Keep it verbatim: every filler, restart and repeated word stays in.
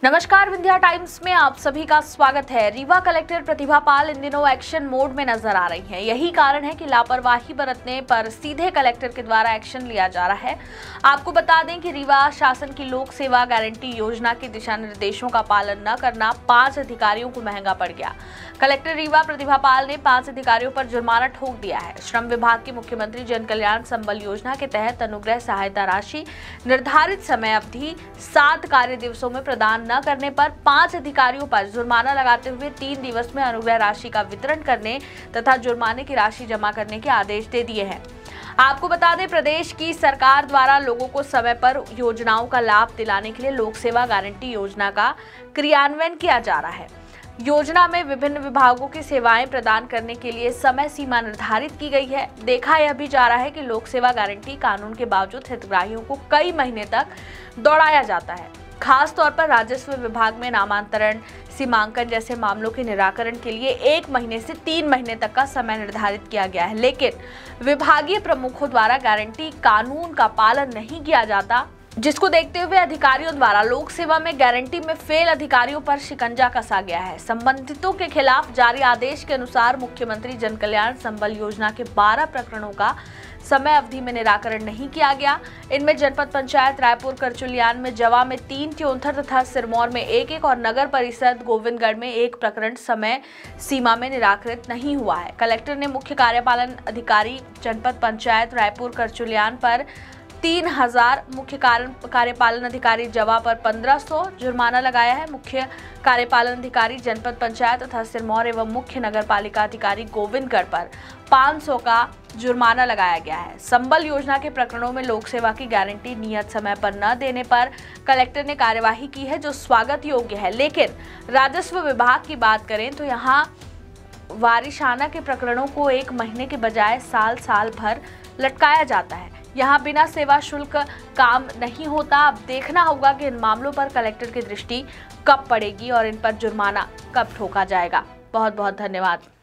नमस्कार, विंध्या टाइम्स में आप सभी का स्वागत है। रीवा कलेक्टर प्रतिभा पाल इन दिनों एक्शन मोड में नजर आ रही हैं। यही कारण है कि लापरवाही बरतने पर सीधे कलेक्टर के द्वारा एक्शन लिया जा रहा है। आपको बता दें कि रीवा शासन की लोक सेवा गारंटी योजना के दिशा निर्देशों का पालन न करना पांच अधिकारियों को महंगा पड़ गया। कलेक्टर रीवा प्रतिभा पाल ने पांच अधिकारियों पर जुर्माना ठोक दिया है। श्रम विभाग की मुख्यमंत्री जन कल्याण संबल योजना के तहत अनुग्रह सहायता राशि निर्धारित समय अवधि सात कार्य दिवसों में प्रदान न करने पर पांच अधिकारियों पर जुर्माना लगाते हुए तीन दिवस में अनुग्रह राशि का वितरण करने तथा जुर्माने की राशि जमा करने के आदेश दे दिए हैं। आपको बता दें, प्रदेश की सरकार द्वारा लोगों को समय पर योजनाओं का लाभ दिलाने के लिए लोक सेवा गारंटी योजना का क्रियान्वयन किया जा रहा है। योजना में विभिन्न विभागों की सेवाएं प्रदान करने के लिए समय सीमा निर्धारित की गई है। देखा यह भी जा रहा है कि लोक सेवा गारंटी कानून के बावजूद हितग्राहियों को कई महीने तक दौड़ाया जाता है। खास तौर पर राजस्व विभाग में नामांतरण, सीमांकन जैसे मामलों के निराकरण के लिए एक महीने से तीन महीने तक का समय निर्धारित किया गया है, लेकिन विभागीय प्रमुखों द्वारा गारंटी कानून का पालन नहीं किया जाता, जिसको देखते हुए अधिकारियों द्वारा लोक सेवा में गारंटी में फेल अधिकारियों पर शिकंजा कसा गया है। संबंधितों के खिलाफ जारी आदेश के अनुसार मुख्यमंत्री जन कल्याण संबल योजना के बारह प्रकरणों का समय अवधि में निराकरण नहीं किया गया। इनमें जनपद पंचायत रायपुर करचुलियान में जवा में तीन, त्योंथर तथा सिरमौर में एक एक और नगर परिषद गोविंदगढ़ में एक प्रकरण समय सीमा में निराकृत नहीं हुआ है। कलेक्टर ने मुख्य कार्यपालन अधिकारी जनपद पंचायत रायपुर करचुलियान पर तीन हजार, मुख्य कार्यपालन अधिकारी जवा पर पंद्रह सौ जुर्माना लगाया है। मुख्य कार्यपालन अधिकारी जनपद पंचायत तथा सिरमौर एवं मुख्य नगर पालिका अधिकारी गोविंदगढ़ पर पाँच सौ का जुर्माना लगाया गया है। संबल योजना के प्रकरणों में लोक सेवा की गारंटी नियत समय पर न देने पर कलेक्टर ने कार्यवाही की है, जो स्वागत योग्य है। लेकिन राजस्व विभाग की बात करें तो यहाँ वारिशाना के प्रकरणों को एक महीने के बजाय साल साल भर लटकाया जाता है। यहाँ बिना सेवा शुल्क काम नहीं होता। अब देखना होगा कि इन मामलों पर कलेक्टर की दृष्टि कब पड़ेगी और इन पर जुर्माना कब ठोका जाएगा। बहुत बहुत धन्यवाद।